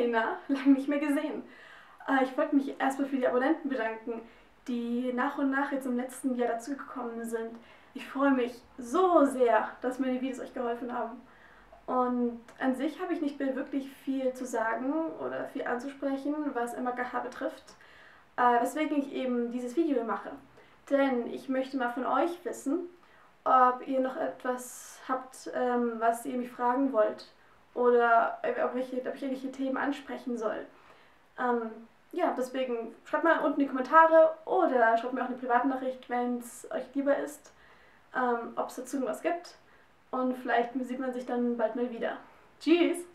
Lena, lange nicht mehr gesehen. Ich wollte mich erstmal für die Abonnenten bedanken, die nach und nach jetzt im letzten Jahr dazugekommen sind. Ich freue mich so sehr, dass meine Videos euch geholfen haben. Und an sich habe ich nicht mehr wirklich viel zu sagen oder viel anzusprechen, was MAKH betrifft, weswegen ich eben dieses Video mache. Denn ich möchte mal von euch wissen, ob ihr noch etwas habt, was ihr mich fragen wollt oder ob ich irgendwelche Themen ansprechen soll. Ja, deswegen schreibt mal unten in die Kommentare oder schreibt mir auch eine Privatnachricht, wenn es euch lieber ist, ob es dazu was gibt. Und vielleicht sieht man sich dann bald mal wieder. Tschüss!